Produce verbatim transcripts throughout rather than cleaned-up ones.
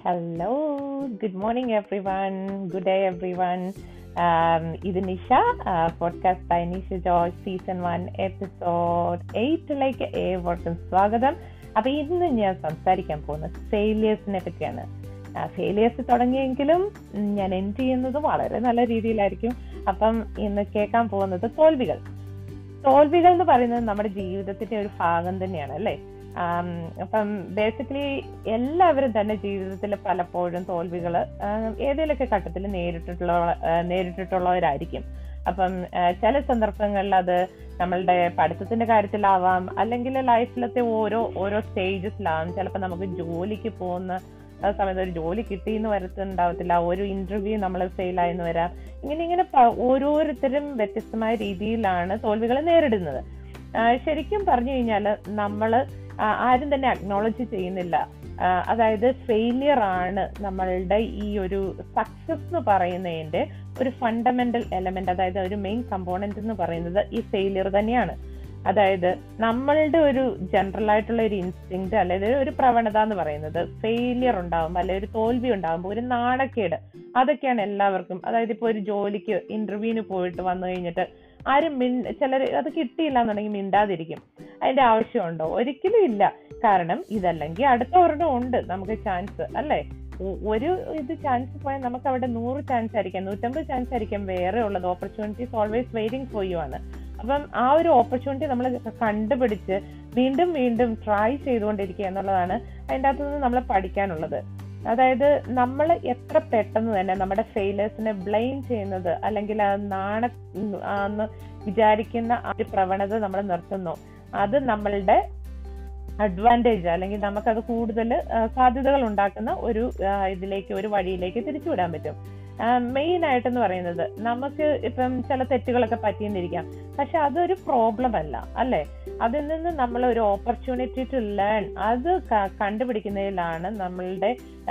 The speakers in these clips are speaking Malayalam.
Hello, good morning everyone. Good day everyone. Um, ഇത് Nisha podcast by Nisha George season one episode എയ്റ്റിലേക്ക് ഏവർക്കും സ്വാഗതം. അപ്പൊ ഇന്ന് ഞാൻ സംസാരിക്കാൻ പോകുന്നത് ഫെയിലിയേഴ്സിനെ പറ്റിയാണ്. ഫെയിലിയേഴ്സ് തുടങ്ങിയെങ്കിലും ഞാൻ എൻഡ് ചെയ്യുന്നത് വളരെ നല്ല രീതിയിലായിരിക്കും. അപ്പം ഇന്ന് കേൾക്കാൻ പോകുന്നത് തോൽവികൾ. തോൽവികൾ എന്ന് പറയുന്നത് നമ്മുടെ ജീവിതത്തിന്റെ ഒരു ഭാഗം തന്നെയാണ് അല്ലേ. അപ്പം ബേസിക്കലി എല്ലാവരും തന്നെ ജീവിതത്തിൽ പലപ്പോഴും തോൽവികൾ ഏതെങ്കിലുമൊക്കെ ഘട്ടത്തിൽ നേരിട്ടിട്ടുള്ള നേരിട്ടിട്ടുള്ളവരായിരിക്കും. അപ്പം ചില സന്ദർഭങ്ങളിൽ അത് നമ്മളുടെ പഠിത്തത്തിന്റെ കാര്യത്തിലാവാം, അല്ലെങ്കിൽ ലൈഫിലത്തെ ഓരോ ഓരോ സ്റ്റേജസിലാവാം. ചിലപ്പോൾ നമുക്ക് ജോലിക്ക് പോകുന്ന സമയത്ത് ഒരു ജോലി കിട്ടിയെന്ന് വരത്തുണ്ടാവത്തില്ല, ഒരു ഇന്റർവ്യൂ നമ്മൾ ഫെയിലായെന്ന് വരാം. ഇങ്ങനെ ഇങ്ങനെ ഓരോരുത്തരും വ്യത്യസ്തമായ രീതിയിലാണ് തോൽവികൾ നേരിടുന്നത്. ശരിക്കും പറഞ്ഞു കഴിഞ്ഞാൽ നമ്മൾ ആരും തന്നെ അക്നോളജ് ചെയ്യുന്നില്ല. അതായത് ഫെയിലിയർ ആണ് നമ്മളുടെ ഈ ഒരു സക്സസ് എന്ന് പറയുന്നതിന്റെ ഒരു ഫണ്ടമെന്റൽ എലമെന്റ്, അതായത് ഒരു മെയിൻ കമ്പോണന്റ് എന്ന് പറയുന്നത് ഈ ഫെയിലിയർ തന്നെയാണ്. അതായത് നമ്മളുടെ ഒരു ജനറൽ ആയിട്ടുള്ള ഒരു ഇൻസ്റ്റിങ്ക്ട് അല്ലെങ്കിൽ ഒരു പ്രവണത എന്ന് പറയുന്നത് ഫെയിലിയർ ഉണ്ടാകുമ്പോൾ അല്ലെങ്കിൽ ഒരു തോൽവി ഉണ്ടാകുമ്പോൾ ഒരു നാണക്കേട്, അതൊക്കെയാണ് എല്ലാവർക്കും. അതായത് ഇപ്പൊ ഒരു ജോലിക്ക് ഇന്റർവ്യൂവിന് പോയിട്ട് വന്നു കഴിഞ്ഞിട്ട് ആരും മിൻ ചിലർ അത് കിട്ടിയില്ല എന്നുണ്ടെങ്കിൽ മിണ്ടാതിരിക്കും. അതിന്റെ ആവശ്യമുണ്ടോ? ഒരിക്കലും ഇല്ല. കാരണം ഇതല്ലെങ്കിൽ അടുത്ത ഒരെണ്ണം ഉണ്ട് നമുക്ക് ചാൻസ് അല്ലേ. ഒരു ഇത് ചാൻസ് പോയാൽ നമുക്ക് അവിടെ നൂറ് ചാൻസ് ആയിരിക്കാം, നൂറ്റമ്പത് ചാൻസ് ആയിരിക്കാം വേറെ ഉള്ളത്. Opportunities always waiting for you ആണ്. അപ്പം ആ ഒരു ഓപ്പർച്യൂണിറ്റി നമ്മൾ കണ്ടുപിടിച്ച് വീണ്ടും വീണ്ടും ട്രൈ ചെയ്തുകൊണ്ടിരിക്കുക എന്നുള്ളതാണ് അതിൻ്റെ അകത്തു നിന്ന് നമ്മൾ പഠിക്കാനുള്ളത്. അതായത് നമ്മൾ എത്ര പെട്ടെന്ന് തന്നെ നമ്മുടെ ഫെയിലേഴ്സിനെ ബ്ലെയിം ചെയ്യുന്നത് അല്ലെങ്കിൽ നാണ എന്ന് വിചാരിക്കുന്ന ആ ഒരു പ്രവണത നമ്മൾ നിർത്തുന്നു, അത് നമ്മളുടെ അഡ്വാൻറ്റേജ് അല്ലെങ്കിൽ നമുക്കത് കൂടുതൽ സാധ്യതകൾ ഉണ്ടാക്കുന്ന ഒരു ഇതിലേക്ക് ഒരു വഴിയിലേക്ക് തിരിച്ചുവിടാൻ പറ്റും. മെയിൻ ആയിട്ടെന്ന് പറയുന്നത് നമുക്ക് ഇപ്പം ചില തെറ്റുകളൊക്കെ പറ്റിയെന്നിരിക്കാം, പക്ഷെ അതൊരു പ്രോബ്ലം അല്ല അല്ലെ. അതിൽ നിന്ന് നമ്മൾ ഒരു ഓപ്പർച്യൂണിറ്റി ടു ലേൺ അത് കണ്ടുപിടിക്കുന്നതിലാണ് നമ്മളുടെ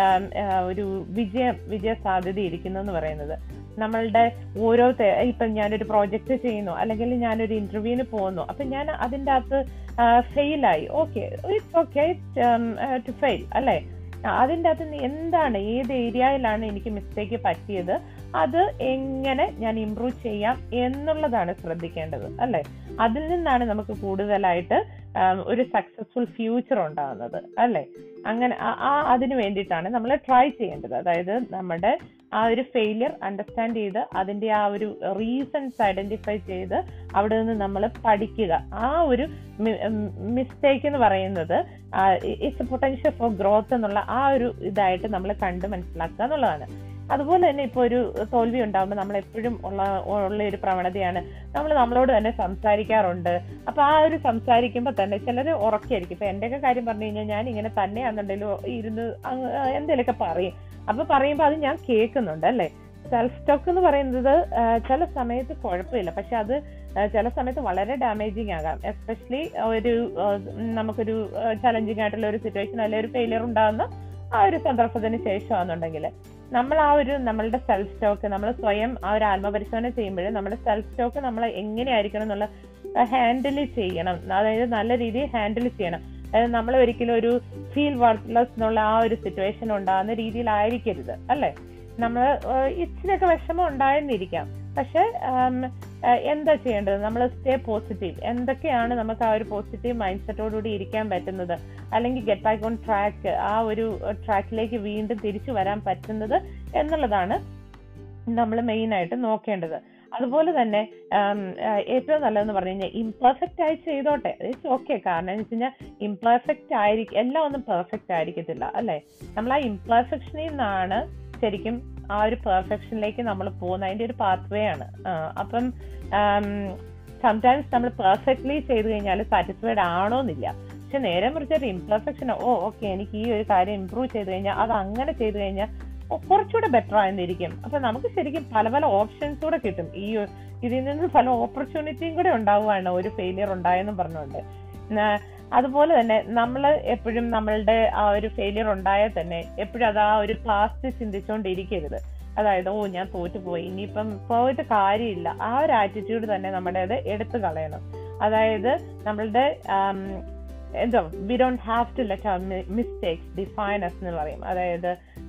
ഒരു വിജയം വിജയ സാധ്യത ഇരിക്കുന്നതെന്ന് പറയുന്നത്. നമ്മളുടെ ഓരോ ഇപ്പം ഞാനൊരു പ്രോജക്റ്റ് ചെയ്യുന്നു അല്ലെങ്കിൽ ഞാനൊരു ഇന്റർവ്യൂവിന് പോകുന്നു, അപ്പൊ ഞാൻ അതിൻ്റെ അകത്ത് ഫെയിലായി, okay it's okay to fail അല്ലെ. അതിൻ്റെ അകത്ത് എന്താണ്, ഏത് ഏരിയയിലാണ് എനിക്ക് മിസ്റ്റേക്ക് പറ്റിയത്, അത് എങ്ങനെ ഞാൻ ഇംപ്രൂവ് ചെയ്യാം എന്നുള്ളതാണ് ശ്രദ്ധിക്കേണ്ടത് അല്ലെ. അതിൽ നിന്നാണ് നമുക്ക് കൂടുതലായിട്ട് ഒരു സക്സസ്ഫുൾ ഫ്യൂച്ചർ ഉണ്ടാകുന്നത് അല്ലെ. അങ്ങനെ ആ അതിന് വേണ്ടിയിട്ടാണ് നമ്മൾ ട്രൈ ചെയ്യേണ്ടത്. അതായത് നമ്മുടെ ആ ഒരു ഫെയിലിയർ അണ്ടർസ്റ്റാൻഡ് ചെയ്ത് അതിന്റെ ആ ഒരു റീസൺസ് ഐഡന്റിഫൈ ചെയ്ത് അവിടെ നിന്ന് നമ്മൾ പഠിക്കുക. ആ ഒരു മിസ്റ്റേക്ക് എന്ന് പറയുന്നത് it's a potential for growth എന്നുള്ള ആ ഒരു ഇതായിട്ട് നമ്മൾ കണ്ട് മനസ്സിലാക്കുക എന്നുള്ളതാണ്. അതുപോലെ തന്നെ ഇപ്പോൾ ഒരു തോൽവി ഉണ്ടാകുമ്പോൾ നമ്മൾ എപ്പോഴും ഉള്ള ഉള്ള ഒരു പ്രവണതയാണ് നമ്മൾ നമ്മളോട് തന്നെ സംസാരിക്കാറുണ്ട്. അപ്പൊ ആ ഒരു സംസാരിക്കുമ്പോൾ തന്നെ ചിലർ ഉറക്കായിരിക്കും. ഇപ്പൊ എന്റെയൊക്കെ കാര്യം പറഞ്ഞു കഴിഞ്ഞാൽ ഞാൻ ഇങ്ങനെ തന്നെയാണെന്നുണ്ടെങ്കിലും ഇരുന്ന് എന്തെങ്കിലുമൊക്കെ പറയും. അപ്പൊ പറയുമ്പോൾ അത് ഞാൻ കേൾക്കുന്നുണ്ട് അല്ലെ. സെൽഫ് ടോക്ക് എന്ന് പറയുന്നത് ചില സമയത്ത് കുഴപ്പമില്ല, പക്ഷെ അത് ചില സമയത്ത് വളരെ ഡാമേജിങ് ആകാം. എസ്പെഷ്യലി ഒരു നമുക്കൊരു ചലഞ്ചിങ് ആയിട്ടുള്ള ഒരു സിറ്റുവേഷൻ അല്ലെങ്കിൽ ഒരു ഫെയിലിയർ ഉണ്ടാകുന്ന ആ ഒരു സന്ദർഭത്തിന് ശേഷമാണെന്നുണ്ടെങ്കിൽ നമ്മൾ ആ ഒരു നമ്മളുടെ സെൽഫ് ടോക്ക് നമ്മൾ സ്വയം ആ ഒരു ആത്മപരിശോധന ചെയ്യുമ്പോൾ നമ്മുടെ സെൽഫ് ടോക്ക് നമ്മൾ എങ്ങനെയായിരിക്കണം എന്നുള്ള ഹാൻഡിൽ ചെയ്യണം. അതായത് നല്ല രീതിയിൽ ഹാൻഡിൽ ചെയ്യണം. അതായത് നമ്മൾ ഒരിക്കലും ഒരു ഫീൽ വർത്ത്ലെസ് എന്നുള്ള ആ ഒരു സിറ്റുവേഷൻ ഉണ്ടാകുന്ന രീതിയിലായിരിക്കരുത് അല്ലെ. നമ്മൾ ഇച്ചിരിയൊക്കെ വിഷമം ഉണ്ടായെന്നിരിക്കാം, പക്ഷെ എന്താ ചെയ്യേണ്ടത്, നമ്മൾ സ്റ്റേ പോസിറ്റീവ്. എന്തൊക്കെയാണ് നമുക്ക് ആ ഒരു പോസിറ്റീവ് മൈൻഡ് സെറ്റോടുകൂടി ഇരിക്കാൻ പറ്റുന്നത്, അല്ലെങ്കിൽ ഗെറ്റ് ബാക്ക് ഓൺ ട്രാക്ക്, ആ ഒരു ട്രാക്കിലേക്ക് വീണ്ടും തിരിച്ചു വരാൻ പറ്റുന്നത് എന്നുള്ളതാണ് നമ്മൾ മെയിൻ ആയിട്ട് നോക്കേണ്ടത്. അതുപോലെ തന്നെ ഏറ്റവും നല്ലതെന്ന് പറഞ്ഞു കഴിഞ്ഞാൽ ഇംപെർഫെക്റ്റ് ആയി ചെയ്തോട്ടെ, ഇറ്റ്സ് ഓക്കെ. കാരണം എന്ന് വെച്ച് കഴിഞ്ഞാൽ ഇംപെർഫെക്റ്റ് ആയിരിക്കും, എല്ലാം ഒന്നും പെർഫെക്റ്റ് ആയിരിക്കത്തില്ല അല്ലെ. നമ്മൾ ആ ഇംപെർഫെക്ഷനിൽ നിന്നാണ് ശരിക്കും ആ ഒരു പെർഫെക്ഷനിലേക്ക് നമ്മൾ പോകുന്നത്, അതിന്റെ ഒരു പാത്വേ ആണ്. അപ്പം സംടൈംസ് നമ്മൾ പെർഫെക്റ്റ്ലി ചെയ്ത് കഴിഞ്ഞാൽ സാറ്റിസ്ഫൈഡ് ആണോന്നില്ല, പക്ഷെ നേരെ മറിച്ച് ഒരു ഇംപെർഫെക്ഷൻ, ഓ ഓക്കെ എനിക്ക് ഈ ഒരു കാര്യം ഇംപ്രൂവ് ചെയ്ത് കഴിഞ്ഞാൽ അത് അങ്ങനെ ചെയ്ത് കഴിഞ്ഞാൽ കുറച്ചുകൂടെ ബെറ്റർ ആയിരിക്കും. അപ്പൊ നമുക്ക് ശരിക്കും പല പല ഓപ്ഷൻസ് കൂടെ കിട്ടും. ഈ ഇതിൽ നിന്ന് പല ഓപ്പർച്യൂണിറ്റിയും കൂടെ ഉണ്ടാവുകയാണ് ഒരു ഫെയിലിയർ ഉണ്ടായെന്നും പറഞ്ഞുകൊണ്ട്. അതുപോലെ തന്നെ നമ്മൾ എപ്പോഴും നമ്മളുടെ ആ ഒരു ഫെയിലിയർ ഉണ്ടായാൽ തന്നെ എപ്പോഴും അത് ആ ഒരു പാസ്റ്റ് ചിന്തിച്ചുകൊണ്ടിരിക്കരുത്. അതായത് ഓ ഞാൻ തോറ്റുപോയി, ഇനിയിപ്പം പോയിട്ട് കാര്യമില്ല, ആ ഒരു ആറ്റിറ്റ്യൂഡ് തന്നെ നമ്മുടെ അത് എടുത്തു കളയണം. അതായത് നമ്മളുടെ എന്തോ we don't have to let our mistakes define us എന്ന് പറയും. അതായത്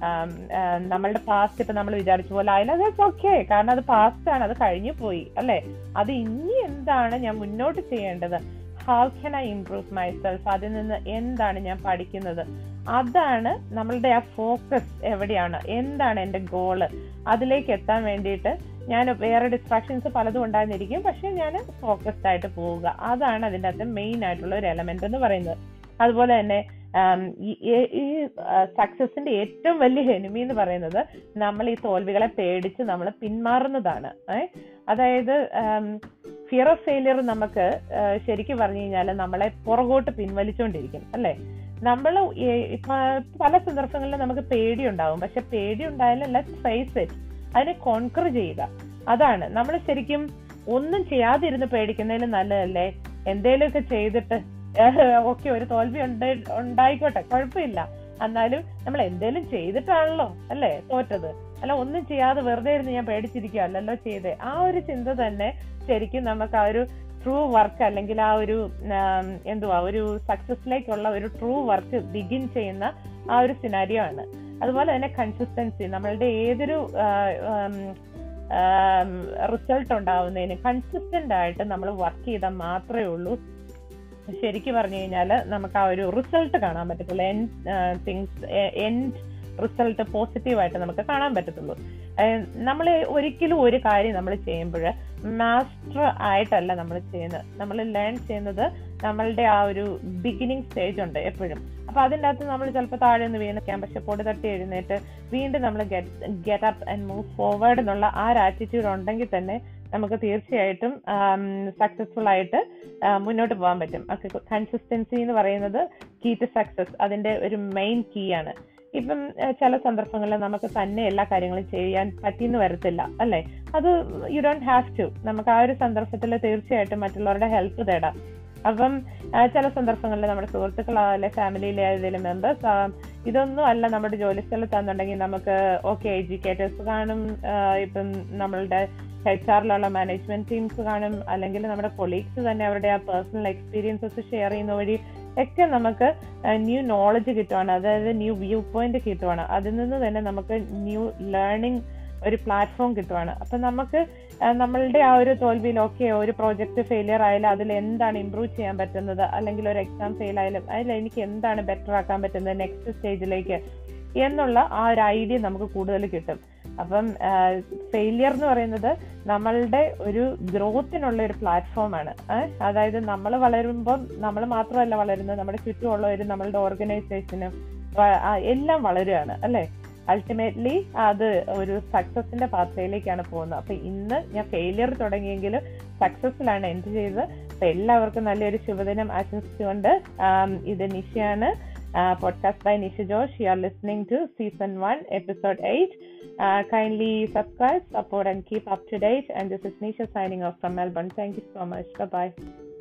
നമ്മളുടെ പാസ്റ്റ് ഇപ്പൊ നമ്മൾ വിചാരിച്ച പോലെ ആയാലും അത് ഓക്കെ, കാരണം അത് പാസ്റ്റ് ആണ്, അത് കഴിഞ്ഞു പോയി അല്ലെ. അത് ഇനി എന്താണ് ഞാൻ മുന്നോട്ട് ചെയ്യേണ്ടത്, how can I improve myself, അതിൽ നിന്ന് എന്താണ് ഞാൻ പഠിക്കുന്നത്, അതാണ് നമ്മളുടെ ആ ഫോക്കസ് എവിടെയാണ്, എന്താണ് എൻ്റെ ഗോള്, അതിലേക്ക് എത്താൻ വേണ്ടിയിട്ട് ഞാൻ വേറെ ഡിസ്ട്രാക്ഷൻസ് പലതും ഉണ്ടായിരുന്നിരിക്കും, പക്ഷെ ഞാൻ ഫോക്കസ്ഡ് ആയിട്ട് പോവുക, അതാണ് അതിൻ്റെ അകത്ത് മെയിൻ ആയിട്ടുള്ള ഒരു എലമെന്റ് എന്ന് പറയുന്നത്. അതുപോലെ തന്നെ ഈ സക്സസിന്റെ ഏറ്റവും വലിയ എനിമി എന്ന് പറയുന്നത് നമ്മൾ ഈ തോൽവികളെ പേടിച്ച് നമ്മൾ പിന്മാറുന്നതാണ്. ഏഹ് അതായത് ഫിയർ ഓഫ് ഫെയിലിയർ നമുക്ക് ശരിക്കും പറഞ്ഞു കഴിഞ്ഞാൽ നമ്മളെ പുറകോട്ട് പിൻവലിച്ചുകൊണ്ടിരിക്കും അല്ലെ. നമ്മൾ പല സന്ദർഭങ്ങളിലും നമുക്ക് പേടി ഉണ്ടാവും, പക്ഷെ പേടി ഉണ്ടായാലും ലെറ്റ്സ് ഫേസ് ഇറ്റ്, അതിനെ കോൺക്വർ ചെയ്യുക. അതാണ് നമ്മൾ ശരിക്കും ഒന്നും ചെയ്യാതിരുന്ന് പേടിക്കുന്നതിലും നല്ലതല്ലേ എന്തേലുമൊക്കെ ചെയ്തിട്ട് ഓക്കെ ഒരു തോൽവി ഉണ്ടായിക്കോട്ടെ കുഴപ്പമില്ല, എന്നാലും നമ്മൾ എന്തേലും ചെയ്തിട്ടാണല്ലോ അല്ലേ തോറ്റത്, അല്ല ഒന്നും ചെയ്യാതെ വെറുതെ ഇരുന്ന് ഞാൻ പേടിച്ചിരിക്കുക അല്ലല്ലോ ചെയ്തേ. ആ ഒരു ചിന്ത തന്നെ ശരിക്കും നമുക്ക് ആ ഒരു ട്രൂ വർക്ക് അല്ലെങ്കിൽ ആ ഒരു എന്തുവാ ഒരു സക്സസിലേക്കുള്ള ഒരു ട്രൂ വർക്ക് ബിഗിൻ ചെയ്യുന്ന ആ ഒരു സിനാരിയോ ആണ്. അതുപോലെ തന്നെ കൺസിസ്റ്റൻസി, നമ്മളുടെ ഏതൊരു റിസൾട്ട് ഉണ്ടാവുന്നതിന് കൺസിസ്റ്റന്റ് ആയിട്ട് നമ്മൾ വർക്ക് ചെയ്താൽ മാത്രമേ ഉള്ളൂ ശരിക്കും പറഞ്ഞു കഴിഞ്ഞാൽ നമുക്ക് ആ ഒരു റിസൾട്ട് കാണാൻ പറ്റത്തുള്ളൂ, എൻഡ് തിങ്സ് എൻഡ് റിസൾട്ട് പോസിറ്റീവായിട്ട് നമുക്ക് കാണാൻ പറ്റത്തുള്ളൂ. നമ്മൾ ഒരിക്കലും ഒരു കാര്യം നമ്മൾ ചെയ്യുമ്പോൾ മാസ്റ്റർ ആയിട്ടല്ല നമ്മൾ ചെയ്യുന്നത്, നമ്മൾ ലേൺ ചെയ്യുന്നത് നമ്മളുടെ ആ ഒരു ബിഗിനിങ് സ്റ്റേജ് ഉണ്ട് എപ്പോഴും. അപ്പൊ അതിൻ്റെ അകത്ത് നമ്മൾ ചിലപ്പോൾ താഴെ നിന്ന് വീണിരിക്കാം, പക്ഷെ പൊടി തട്ടി എഴുന്നേറ്റ് വീണ്ടും നമ്മൾ get get up and move forward എന്നുള്ള ആ ഒരു ആറ്റിറ്റ്യൂഡ് ഉണ്ടെങ്കിൽ തന്നെ നമുക്ക് തീർച്ചയായിട്ടും സക്സസ്ഫുൾ ആയിട്ട് മുന്നോട്ട് പോകാൻ പറ്റും. കൺസിസ്റ്റൻസി എന്ന് പറയുന്നത് കീ ടു സക്സസ്, അതിന്റെ ഒരു മെയിൻ കീ ആണ്. ഇപ്പം ചില സന്ദർഭങ്ങളിൽ നമുക്ക് തന്നെ എല്ലാ കാര്യങ്ങളും ചെയ്യാൻ പറ്റിയെന്ന് വരത്തില്ല അല്ലെ, അത് യു ഡോണ്ട് ഹാവ് ടു. നമുക്ക് ആ ഒരു സന്ദർഭത്തിൽ തീർച്ചയായിട്ടും മറ്റുള്ളവരുടെ ഹെൽപ്പ് തേടാം. അപ്പം ചില സന്ദർഭങ്ങളിൽ നമ്മുടെ സുഹൃത്തുക്കളായാലും ഫാമിലിയിലെ ഏതെങ്കിലും മെമ്പേഴ്സ് ഇതൊന്നും അല്ല നമ്മുടെ ജോലി സ്ഥലത്താണെന്നുണ്ടെങ്കിൽ നമുക്ക് ഓക്കെ എഡ്യൂക്കേറ്റേഴ്സ് കാണും, ഇപ്പം നമ്മളുടെ എച്ച് ആറിലുള്ള മാനേജ്മെന്റ് ടീംസ് കാണും, അല്ലെങ്കിൽ നമ്മുടെ കൊളീഗ്സ് തന്നെ അവരുടെ ആ പേഴ്സണൽ എക്സ്പീരിയൻസസ് ഷെയർ ചെയ്യുന്ന വഴി ഒക്കെ നമുക്ക് ന്യൂ നോളജ് കിട്ടുവാണ്, അതായത് ന്യൂ വ്യൂ പോയിന്റ് കിട്ടുവാണ്. അതിൽ നിന്ന് തന്നെ നമുക്ക് ന്യൂ ലേണിംഗ് ഒരു പ്ലാറ്റ്ഫോം കിട്ടുവാണ്. അപ്പൊ നമുക്ക് നമ്മളുടെ ആ ഒരു തോൽവിയിൽ ഓക്കെ ഒരു പ്രോജക്റ്റ് ഫെയിലിയർ ആയാലും അതിൽ എന്താണ് ഇമ്പ്രൂവ് ചെയ്യാൻ പറ്റുന്നത്, അല്ലെങ്കിൽ ഒരു എക്സാം ഫെയിൽ ആയാലും അതിൽ എനിക്ക് എന്താണ് ബെറ്റർ ആക്കാൻ പറ്റുന്നത് നെക്സ്റ്റ് സ്റ്റേജിലേക്ക് എന്നുള്ള ആ ഒരു ഐഡിയ നമുക്ക് കൂടുതൽ കിട്ടും. അപ്പം ഫെയിലിയർ എന്ന് പറയുന്നത് നമ്മളുടെ ഒരു ഗ്രോത്തിനുള്ള ഒരു പ്ലാറ്റ്ഫോമാണ്. അതായത് നമ്മൾ വളരുമ്പം നമ്മൾ മാത്രമല്ല വളരുന്നത്, നമ്മുടെ ചുറ്റുമുള്ളവരും നമ്മളുടെ ഓർഗനൈസേഷനും എല്ലാം വളരുകയാണ് അല്ലെ. അൾട്ടിമേറ്റ്ലി അത് ഒരു സക്സസിന്റെ പാത്രയിലേക്കാണ് പോകുന്നത്. അപ്പൊ ഇന്ന് ഞാൻ ഫെയിലിയർ തുടങ്ങിയെങ്കിൽ സക്സസിലാണ് എൻഡ് ചെയ്തത്. അപ്പൊ എല്ലാവർക്കും നല്ലൊരു ശുഭദിനം ആശംസിച്ചുകൊണ്ട് ഇത് നിഷയാണ്, podcast by Nisha Josh. You are listening to season one episode eight. Uh, kindly subscribe, support and keep up to date. And this is Nisha signing off from Melbourne. Thank you so much. Bye bye.